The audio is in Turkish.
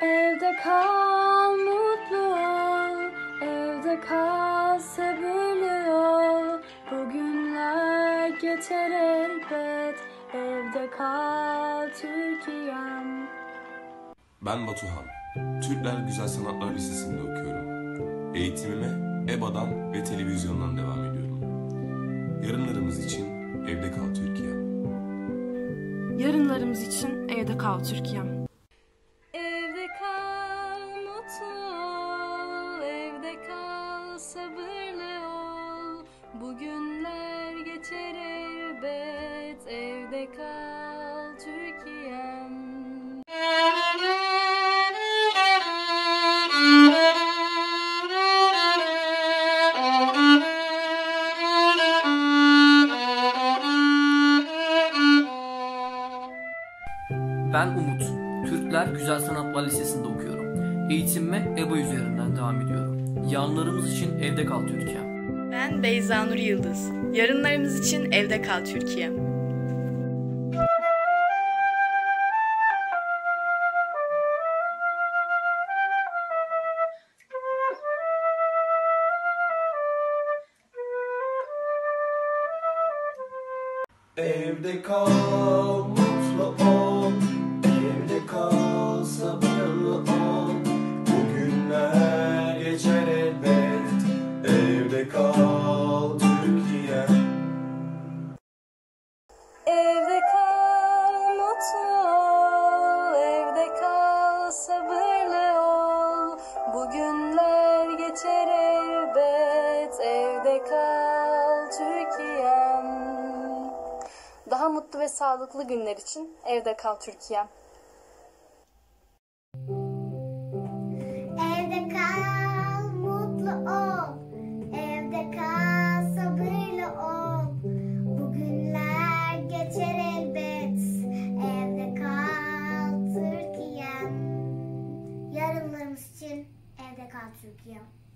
Evde kal, mutlu ol. Evde kal, sabırlı ol. Bugünler geçer elbet. Evde kal Türkiye'm. Ben Batuhan. Türkler Güzel Sanatlar Lisesi'nde okuyorum. Eğitimime EBA'dan ve televizyondan devam ediyorum. Yarınlarımız için evde kal Türkiye. Yarınlarımız için evde kal Türkiye'm. Evde kal, mutlu ol. Evde kal, sabırlı ol. Bugünler geçer elbet. Evde kal Türkiye'm. Ben Umut. Türkler Güzel Sanatlar Lisesi'nde okuyorum. Eğitimime EBA üzerinden devam ediyorum. Yarınlarımız için evde kal Türkiye. Ben Beyza Nur Yıldız. Yarınlarımız için evde kal Türkiye. Evde kal, mutlu ol. Evde kal, sabırlı ol. Bugünler geçer elbet. Evde kal Türkiye. Evde kal, mutlu ol. Evde kal, sabırlı ol. Bugünler geçer elbet. Evde kal Türkiye'm. Daha mutlu ve sağlıklı günler için evde kal Türkiye'm. Evde kal, mutlu ol. Evde kal, sabırlı ol. Bugünler geçer elbet. Evde kal Türkiye'm. Yarınlarımız için evde kal Türkiye'm.